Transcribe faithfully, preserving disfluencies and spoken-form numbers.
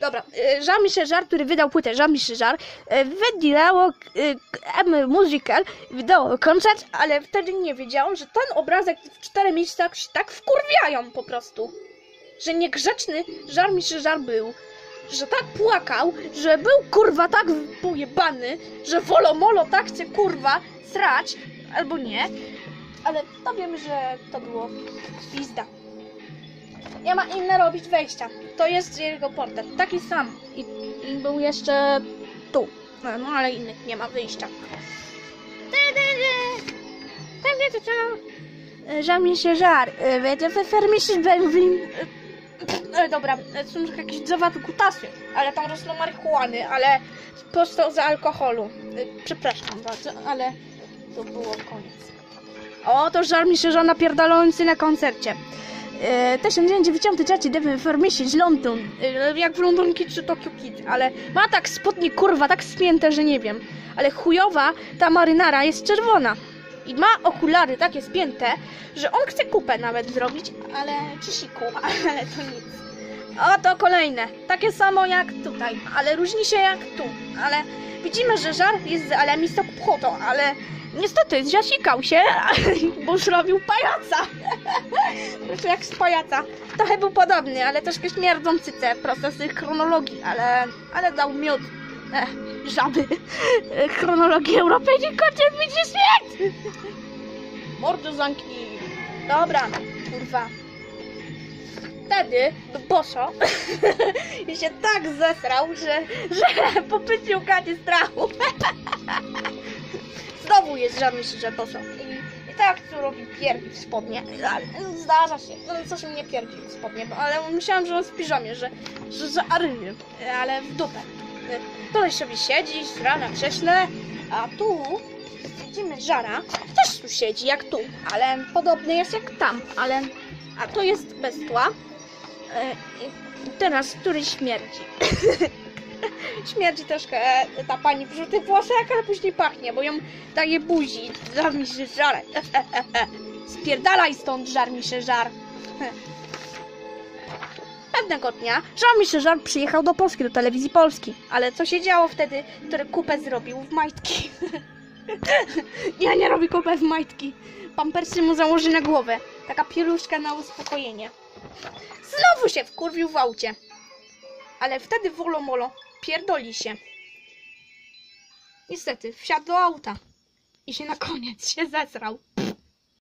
Dobra, Jean-Michel Jarre, który wydał płytę Jean-Michel Jarre, wydało M Musical, wydało koncert, ale wtedy nie wiedziałam, że ten obrazek w czterech miejscach się tak wkurwiają po prostu. Że niegrzeczny Jean-Michel Jarre był. Że tak płakał, że był kurwa tak pojebany, że wolomolo tak chce kurwa srać, albo nie. Ale to wiemy, że to było pizda. Nie ma inne robić wejścia. To jest jego portret. Taki sam. I, i był jeszcze tu. No, no ale innych nie ma wyjścia. Jean-Michel Jarre. Wiecie, Fermiszy Benwin. Dobra, są jakieś zawaty kutasy, ale tam rosną marihuany, ale prosto z alkoholu. Przepraszam bardzo, ale to było koniec. O, to Jean-Michel Jarre napierdalający na koncercie. E, tysiąc dziewięćset dziewięćdziesiąty trzeci Devon Farmisi z London. E, jak w London Kid czy Tokyo Kid, ale ma tak spodnie kurwa, tak spięte, że nie wiem. Ale chujowa ta marynara jest czerwona. I ma okulary takie spięte, że on chce kupę nawet zrobić, ale czy siku, ale to nic. O, to kolejne. Takie samo jak tutaj, ale różni się jak tu. Ale widzimy, że Jarre jest z Alemistok Pchoto, ale niestety zasikał się, bo zrobił pajaca. Proszę, jak z pajaca. Trochę był podobny, ale troszkę śmierdzą cyce, prosto z tych chronologii, ale, ale dał miód. Ech, żaby. Chronologii europejskiej kończy mi się świat! Mordo zamknij. Dobra, kurwa. Wtedy boso i się tak zesrał, że, że popycił kacie strachu. Znowu jest Jean-Michel Jarre boso. I, I tak tu robi pierdzi w spodnie. Ale zdarza się. No coś mnie pierdzi w spodnie, bo, ale myślałam, że on w piżamie, że, że, że aryny, ale w dupę. Tutaj sobie siedzi, sra na krześle, a tu widzimy Jarre'a, też tu siedzi jak tu, ale podobny jest jak tam, ale a to jest bez tła. I teraz który śmierdzi. Śmierdzi troszkę ta pani w żółtych włosach, ale później pachnie, bo ją daje buzi. Jean-Michel Jarre. Spierdalaj stąd, Jean-Michel Jarre. Pewnego dnia Jean-Michel Jarre przyjechał do Polski, do telewizji Polski. Ale co się działo wtedy, który kupę zrobił w majtki? Nie, nie robi kupę w majtki. Pampersy mu założy na głowę. Taka pieluszka na uspokojenie. Znowu się wkurwił w aucie. Ale wtedy wolomolo pierdoli się. Niestety, wsiadł do auta. I się na koniec się zesrał.